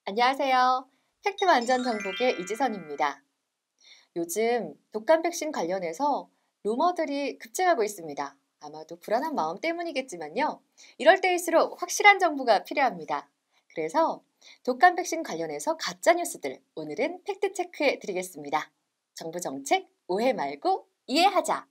안녕하세요. 팩트 완전 정복의 이지선입니다. 요즘 독감 백신 관련해서 루머들이 급증하고 있습니다. 아마도 불안한 마음 때문이겠지만요. 이럴 때일수록 확실한 정보가 필요합니다. 그래서 독감 백신 관련해서 가짜 뉴스들 오늘은 팩트 체크해 드리겠습니다. 정부 정책 오해 말고 이해하자.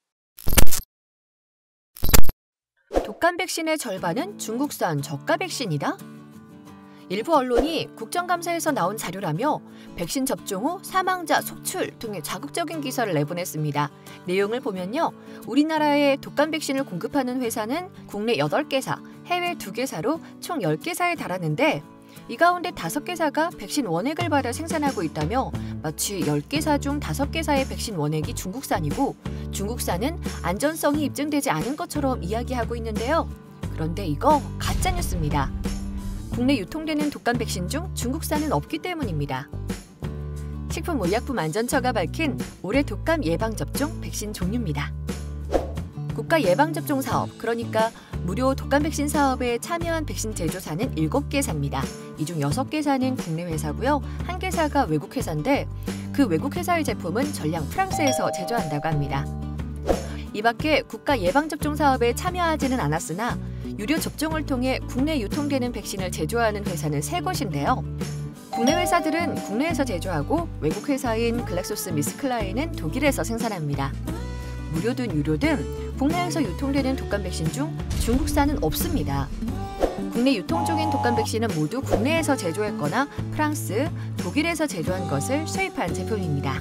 독감 백신의 절반은 중국산 저가 백신이다? 일부 언론이 국정감사에서 나온 자료라며 백신 접종 후 사망자 속출 등의 자극적인 기사를 내보냈습니다. 내용을 보면요. 우리나라에 독감 백신을 공급하는 회사는 국내 8개사, 해외 2개사로 총 10개사에 달하는데 이 가운데 5개사가 백신 원액을 받아 생산하고 있다며 마치 10개사 중 5개사의 백신 원액이 중국산이고 중국산은 안전성이 입증되지 않은 것처럼 이야기하고 있는데요. 그런데 이거 가짜 뉴스입니다. 국내 유통되는 독감 백신 중 중국산은 없기 때문입니다. 식품의약품안전처가 밝힌 올해 독감 예방접종 백신 종류입니다. 국가예방접종사업, 그러니까 무료 독감 백신 사업에 참여한 백신 제조사는 7개사입니다. 이 중 6개사는 국내 회사고요. 1개사가 외국 회사인데 그 외국 회사의 제품은 전량 프랑스에서 제조한다고 합니다. 이 밖에 국가예방접종 사업에 참여하지는 않았으나 유료 접종을 통해 국내 유통되는 백신을 제조하는 회사는 3곳인데요. 국내 회사들은 국내에서 제조하고 외국 회사인 글락소스미스클라인은 독일에서 생산합니다. 무료든 유료든 국내에서 유통되는 독감 백신 중 중국산은 없습니다. 국내 유통 중인 독감 백신은 모두 국내에서 제조했거나 프랑스, 독일에서 제조한 것을 수입한 제품입니다.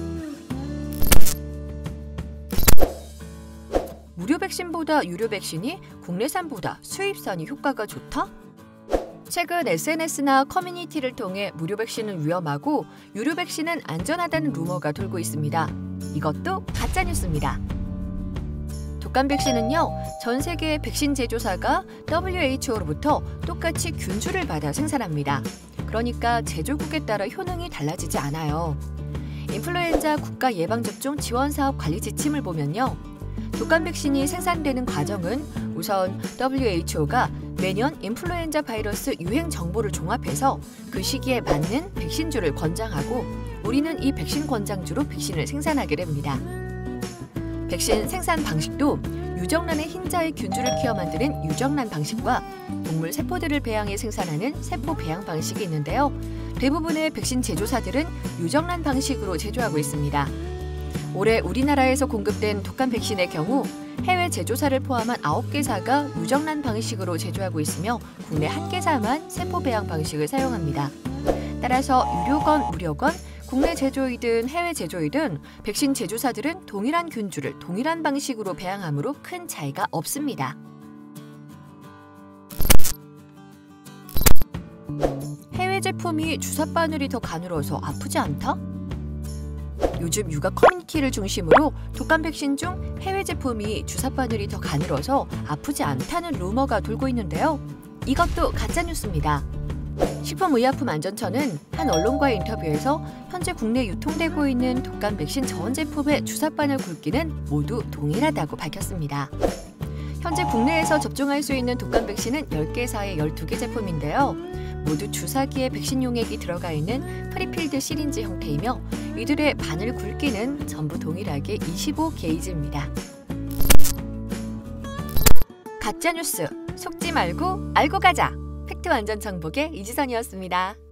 무료 백신보다 유료 백신이 국내산보다 수입산이 효과가 좋다? 최근 SNS나 커뮤니티를 통해 무료 백신은 위험하고 유료 백신은 안전하다는 루머가 돌고 있습니다. 이것도 가짜 뉴스입니다. 독감 백신은요, 전 세계 백신 제조사가 WHO로부터 똑같이 균주를 받아 생산합니다. 그러니까 제조국에 따라 효능이 달라지지 않아요. 인플루엔자 국가예방접종 지원사업 관리 지침을 보면요. 독감 백신이 생산되는 과정은 우선 WHO가 매년 인플루엔자 바이러스 유행 정보를 종합해서 그 시기에 맞는 백신주를 권장하고 우리는 이 백신 권장주로 백신을 생산하게 됩니다. 백신 생산 방식도 유정란의 흰자의 균주를 키워 만드는 유정란 방식과 동물 세포들을 배양해 생산하는 세포 배양 방식이 있는데요. 대부분의 백신 제조사들은 유정란 방식으로 제조하고 있습니다. 올해 우리나라에서 공급된 독감 백신의 경우 해외 제조사를 포함한 9개사가 유정란 방식으로 제조하고 있으며 국내 1개사만 세포 배양 방식을 사용합니다. 따라서 유료건 무료건 국내 제조이든 해외 제조이든 백신 제조사들은 동일한 균주를 동일한 방식으로 배양하므로 큰 차이가 없습니다. 해외 제품이 주사 바늘이 더 가늘어서 아프지 않다? 요즘 육아 커뮤니티를 중심으로 독감 백신 중 해외 제품이 주사 바늘이 더 가늘어서 아프지 않다는 루머가 돌고 있는데요. 이것도 가짜 뉴스입니다. 식품의약품안전처는 한 언론과의 인터뷰에서 현재 국내 유통되고 있는 독감 백신 전 제품의 주사 바늘 굵기는 모두 동일하다고 밝혔습니다. 현재 국내에서 접종할 수 있는 독감 백신은 10개사의 12개 제품인데요. 모두 주사기에 백신 용액이 들어가 있는 프리필드 시린지 형태이며 이들의 바늘 굵기는 전부 동일하게 25게이지입니다. 가짜뉴스 속지 말고 알고 가자. 팩트 완전 정복의 이지선이었습니다.